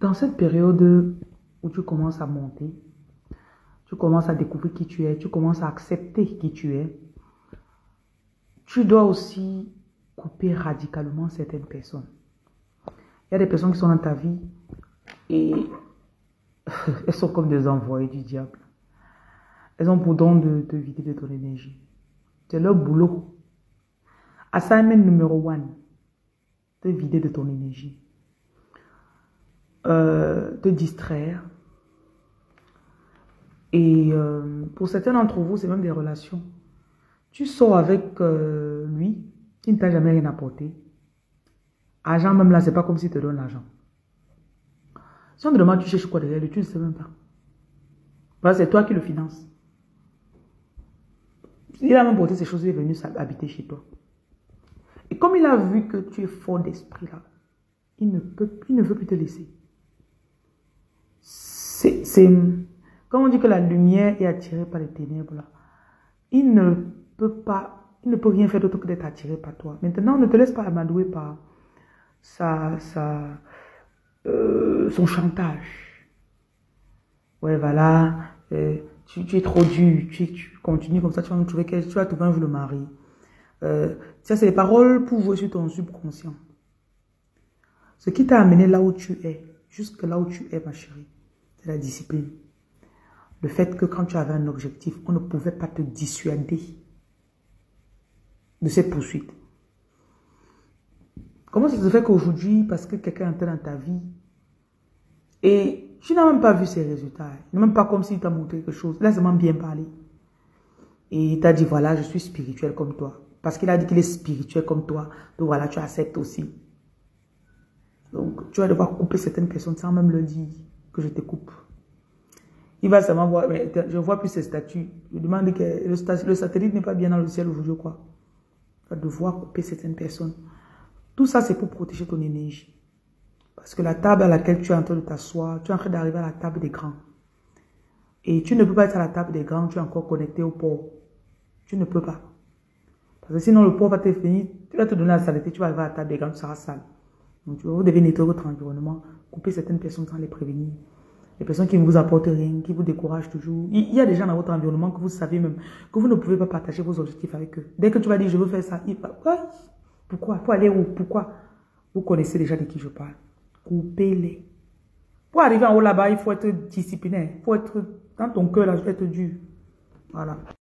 Dans cette période où tu commences à monter, tu commences à découvrir qui tu es, tu commences à accepter qui tu es, tu dois aussi couper radicalement certaines personnes. Il y a des personnes qui sont dans ta vie et elles sont comme des envoyés du diable. Elles ont pour don de te vider de ton énergie. C'est leur boulot. Assignment numéro 1, te vider de ton énergie. Te distraire. Et pour certains d'entre vous, c'est même des relations. Tu sors avec lui, il ne t'a jamais rien apporté. Argent même là, c'est pas comme s'il te donne l'argent. Si on te demande tu cherches quoi derrière lui, tu ne sais même pas. Voilà, c'est toi qui le finances. Il a même porté ces choses, il est venu habiter chez toi. Et comme il a vu que tu es fort d'esprit là, il ne veut plus te laisser. Comme on dit que la lumière est attirée par les ténèbres là, il ne peut rien faire d'autre que d'être attiré par toi. Maintenant, ne te laisse pas amadouer par son chantage. Ouais, voilà, tu es trop dur, tu continues comme ça, tu vas trouver un jour le mari. Ça, c'est les paroles pour jouer sur ton subconscient. Ce qui t'a amené là où tu es, jusque là où tu es, ma chérie, c'est la discipline. Le fait que quand tu avais un objectif, on ne pouvait pas te dissuader de cette poursuite. Comment ça se fait qu'aujourd'hui, parce que quelqu'un est entré dans ta vie, et tu n'as même pas vu ses résultats, il n'est même pas comme s'il t'a montré quelque chose, il a seulement bien parlé. Et il t'a dit, voilà, je suis spirituel comme toi. Parce qu'il a dit qu'il est spirituel comme toi, donc voilà, tu acceptes aussi. Donc, tu vas devoir couper certaines personnes sans même le dire que je te coupe. Il va seulement voir, mais je ne vois plus ses statuts. Je demande que le satellite n'est pas bien dans le ciel aujourd'hui, quoi. Tu vas devoir couper certaines personnes. Tout ça, c'est pour protéger ton énergie. Parce que la table à laquelle tu es en train de t'asseoir, tu es en train d'arriver à la table des grands. Et tu ne peux pas être à la table des grands, tu es encore connecté au pauvre. Tu ne peux pas. Parce que sinon, le pauvre va te finir, tu vas te donner la saleté, tu vas arriver à la table des grands, tu seras sale. Donc, vous devez nettoyer votre environnement, couper certaines personnes sans les prévenir. Les personnes qui ne vous apportent rien, qui vous découragent toujours. Il y a des gens dans votre environnement que vous savez même que vous ne pouvez pas partager vos objectifs avec eux. Dès que tu vas dire, je veux faire ça, il va, pourquoi? Pour aller où? Pourquoi? Vous connaissez déjà de qui je parle. Coupez-les. Pour arriver en haut là-bas, il faut être discipliné. Il faut être, dans ton cœur, là, être dur. Voilà.